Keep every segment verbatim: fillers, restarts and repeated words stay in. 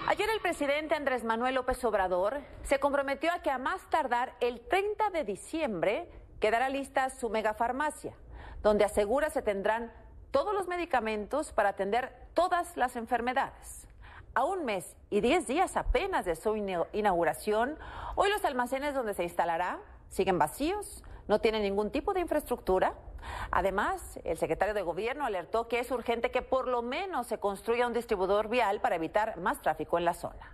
Ayer el presidente Andrés Manuel López Obrador se comprometió a que a más tardar el treinta de diciembre quedará lista su megafarmacia, donde asegura se tendrán todos los medicamentos para atender todas las enfermedades. A un mes y diez días apenas de su inauguración, hoy los almacenes donde se instalará siguen vacíos, no tienen ningún tipo de infraestructura. Además, el secretario de Gobierno alertó que es urgente que por lo menos se construya un distribuidor vial para evitar más tráfico en la zona.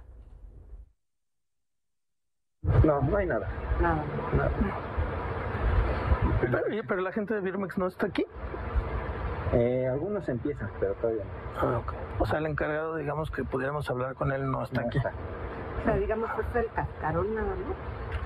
No, no hay nada. Nada. nada. Pero, pero la gente de Birmex no está aquí. Eh, algunos empiezan, pero todavía no. Ah, okay. O sea, el encargado, digamos que pudiéramos hablar con él, no está no aquí. Está. O sea, digamos, fue el cascarón nada más.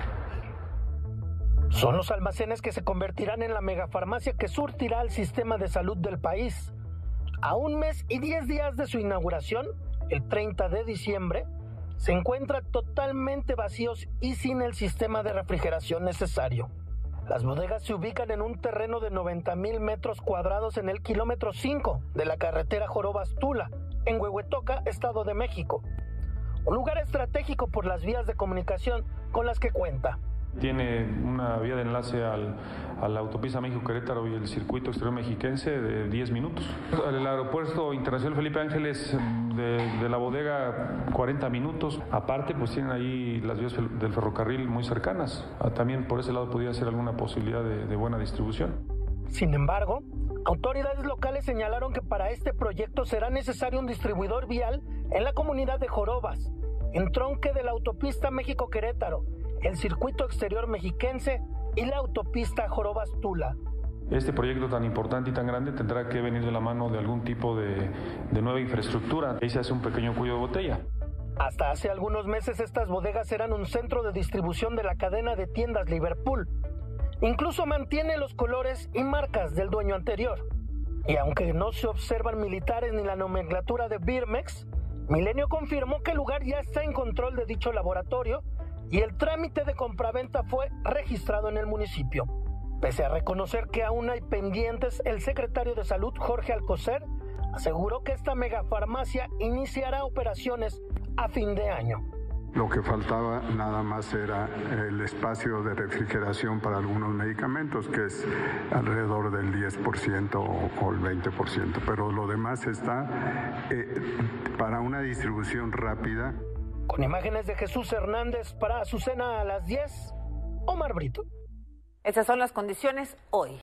Son los almacenes que se convertirán en la megafarmacia que surtirá al sistema de salud del país. A un mes y diez días de su inauguración, el treinta de diciembre, se encuentran totalmente vacíos y sin el sistema de refrigeración necesario. Las bodegas se ubican en un terreno de noventa mil metros cuadrados en el kilómetro cinco de la carretera Jorobas-Tula, en Huehuetoca, Estado de México. Un lugar estratégico por las vías de comunicación con las que cuenta. Tiene una vía de enlace al, a la autopista México-Querétaro y el circuito exterior mexiquense de diez minutos. El aeropuerto internacional Felipe Ángeles de, de la bodega cuarenta minutos. Aparte, pues tienen ahí las vías del ferrocarril muy cercanas. También por ese lado podría ser alguna posibilidad de, de buena distribución. Sin embargo, autoridades locales señalaron que para este proyecto será necesario un distribuidor vial en la comunidad de Jorobas, en tronque de la autopista México-Querétaro, el circuito exterior mexiquense y la autopista Jorobas-Tula. Este proyecto tan importante y tan grande tendrá que venir de la mano de algún tipo de, de nueva infraestructura. Ahí se hace un pequeño cuello de botella. Hasta hace algunos meses estas bodegas eran un centro de distribución de la cadena de tiendas Liverpool. Incluso mantiene los colores y marcas del dueño anterior. Y aunque no se observan militares ni la nomenclatura de Birmex, Milenio confirmó que el lugar ya está en control de dicho laboratorio y el trámite de compraventa fue registrado en el municipio. Pese a reconocer que aún hay pendientes, el secretario de Salud, Jorge Alcocer, aseguró que esta megafarmacia iniciará operaciones a fin de año. Lo que faltaba nada más era el espacio de refrigeración para algunos medicamentos, que es alrededor del diez por ciento o el veinte por ciento, pero lo demás está eh, para una distribución rápida. Con imágenes de Jesús Hernández para Azucena a las diez, Omar Brito. Esas son las condiciones hoy.